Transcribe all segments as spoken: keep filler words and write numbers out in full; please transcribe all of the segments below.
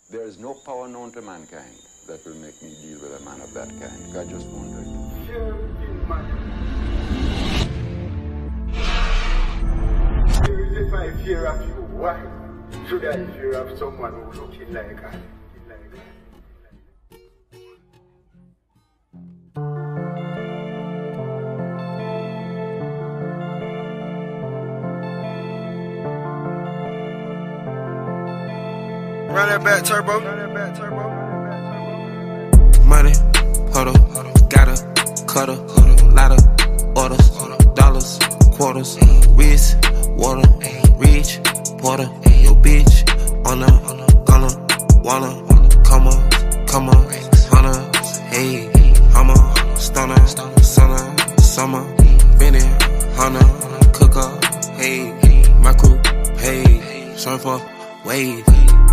There is no power known to mankind that will make me deal with a man of that kind. God just won't do it. Fear in man. If I fear of you, why should I fear of someone who looking like I? Run that back, turbo. Run that back, turbo. Money, huddle, gotta, cutter, lotta, orders, dollars, quarters, wrist, water, rich, porter, yo bitch, on a, gonna, wanna, come on, come on, hunter, hey, hummer, stunner, summer, summer, Benny, hunter, cooker, hey, my crew, hey, surfer, wave.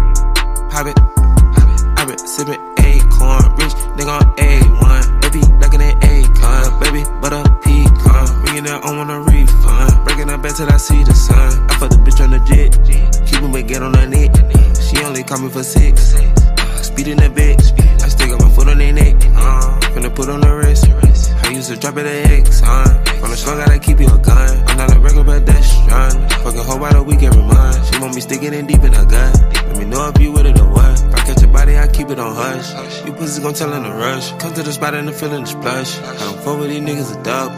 Hop it, I been sippin' acorn, rich nigga on A one, baby duckin' that acorn, baby butter pecan, bringin' that on on a refund, breaking her back till I see the sun. I fuck the bitch on the jet, keep him but get on her neck. She only call me for six, speedin' that bitch. I stick up my foot on their neck, uh, finna put on the wrist. I used to drop it at X, uh, on the slow gotta keep you a gun. I'm not a regular pedestrian, fucking hoe by the week every month. She want me sticking in deep in her gut. Let me know if you with it or what. If I catch your body, I keep it on hush. You pussy gon' tell in a rush. Come to the spot and the feeling the splash. I don't fuck with these niggas a dub.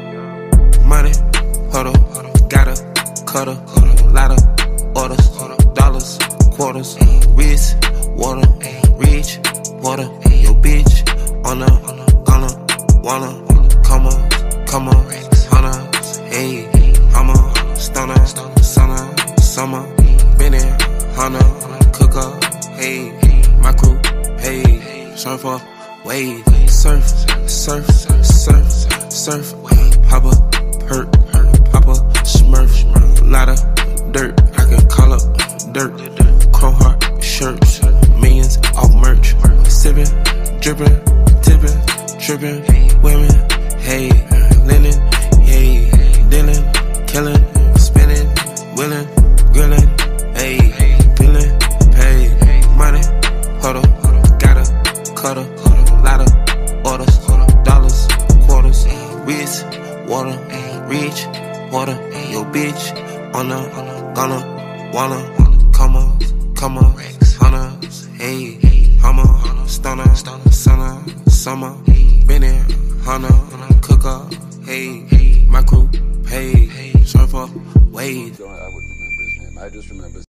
Money, huddle, gotta, cutter, lotta, orders, dollars, quarters, wrist, water, rich, water, yo bitch, on a, gonna, wanna, come on, come on, hunter, hey, hummer, stunner, summer, summer, Benny, hunter, cooker, hey, my crew, hey, surfer, wave, surf, surf, surf, surf, hopper, hurt, hopper, smurf, lotta, dirt, I can call up dirt, chrome heart, shirts, millions off merch, sippin', drippin', tippin', trippin', women, hey, linen, hey, dealing, killing, spinning, willing, grilling, hey, feeling, pay, money, huddle, gotta, cutter, lotta, orders, dollars, quarters, wrist, water, rich, water, yo bitch, on a, gonna, wanna, come on, come on, hunter, hey, hummer, stunner, stunner, summer, Benny, hunter, cooker, hey, my crew, hey, surfer, wave. I wouldn't remember his name. I just remember